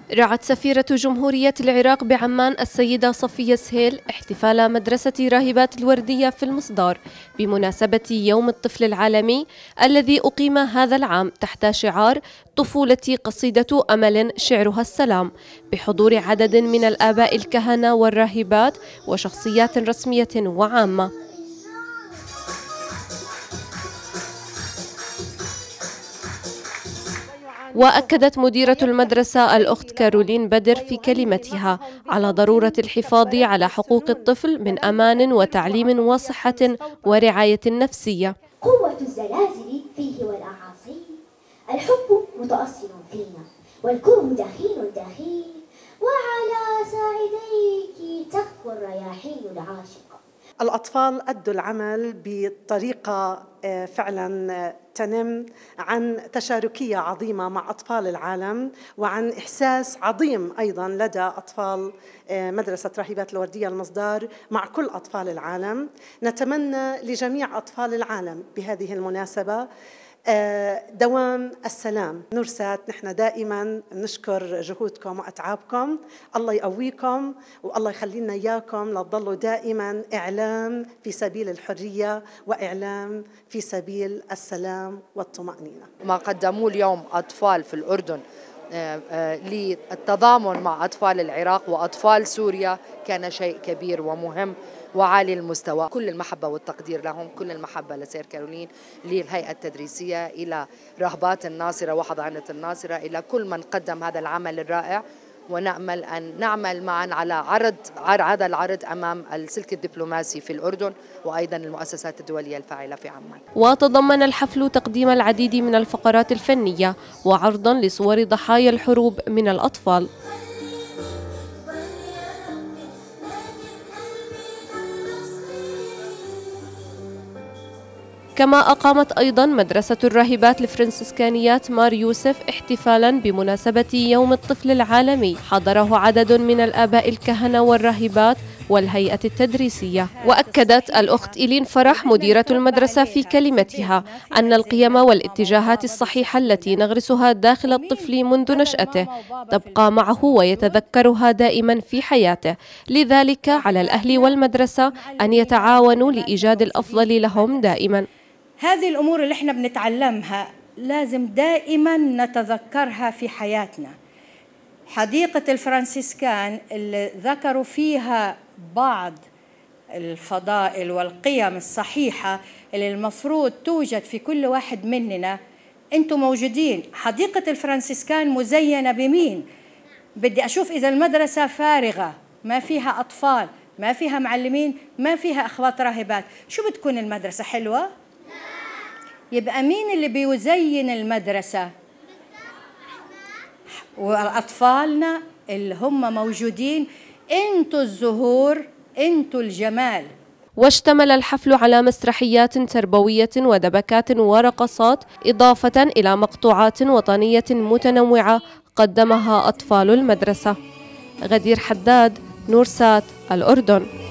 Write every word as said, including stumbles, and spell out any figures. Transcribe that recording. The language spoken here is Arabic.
رعت سفيرة جمهورية العراق بعمان السيدة صفية سهيل احتفال مدرسة راهبات الوردية في المصدار بمناسبة يوم الطفل العالمي الذي أقيم هذا العام تحت شعار طفولتي قصيدة أمل شعرها السلام، بحضور عدد من الآباء الكهنة والراهبات وشخصيات رسمية وعامة. وأكدت مديرة المدرسة الأخت كارولين بدر في كلمتها على ضرورة الحفاظ على حقوق الطفل من أمان وتعليم وصحة ورعاية نفسية. قوة الزلازل فيه والأعاصير، الحب متأصل فينا والكره دخيل دخيل، وعلى ساعديك تخفو الرياحين العاشقة. الأطفال أدوا العمل بطريقة فعلا تنم عن تشاركية عظيمة مع أطفال العالم، وعن إحساس عظيم أيضا لدى أطفال مدرسة راهبات الوردية المصدار مع كل أطفال العالم. نتمنى لجميع أطفال العالم بهذه المناسبة دوام السلام. نورسات نحن دائما نشكر جهودكم وأتعابكم، الله يقويكم والله يخلينا إياكم لتضلوا دائما إعلام في سبيل الحرية وإعلام في سبيل السلام والطمأنينة. ما قدموه اليوم أطفال في الأردن للتضامن مع أطفال العراق وأطفال سوريا كان شيء كبير ومهم وعالي المستوى. كل المحبة والتقدير لهم، كل المحبة لسير كارولين، للهيئة التدريسية، إلى راهبات الناصرة وحضانة الناصرة، إلى كل من قدم هذا العمل الرائع. ونأمل أن نعمل معا على عرض هذا العرض أمام السلك الدبلوماسي في الأردن وأيضا المؤسسات الدولية الفاعلة في عمان. وتضمن الحفل تقديم العديد من الفقرات الفنية وعرضا لصور ضحايا الحروب من الأطفال. كما أقامت أيضا مدرسة الراهبات الفرنسيسكانيات مار يوسف احتفالا بمناسبة يوم الطفل العالمي، حضره عدد من الآباء الكهنة والراهبات والهيئة التدريسية. وأكدت الأخت إيلين فرح مديرة المدرسة في كلمتها أن القيم والاتجاهات الصحيحة التي نغرسها داخل الطفل منذ نشأته تبقى معه ويتذكرها دائما في حياته، لذلك على الأهل والمدرسة أن يتعاونوا لإيجاد الأفضل لهم دائما. هذه الأمور اللي احنا بنتعلمها لازم دائما نتذكرها في حياتنا. حديقة الفرنسيسكان اللي ذكروا فيها بعض الفضائل والقيم الصحيحة اللي المفروض توجد في كل واحد مننا، انتم موجودين. حديقة الفرنسيسكان مزينة بمين؟ بدي أشوف إذا المدرسة فارغة ما فيها أطفال، ما فيها معلمين، ما فيها أخوات راهبات، شو بتكون المدرسة؟ حلوة؟ يبقى مين اللي بيزين المدرسة؟ وأطفالنا اللي هم موجودين. انتوا الزهور، انتوا الجمال. واشتمل الحفل على مسرحيات تربوية ودبكات ورقصات، إضافة إلى مقطوعات وطنية متنوعة قدمها أطفال المدرسة. غدير حداد، نورسات، الأردن.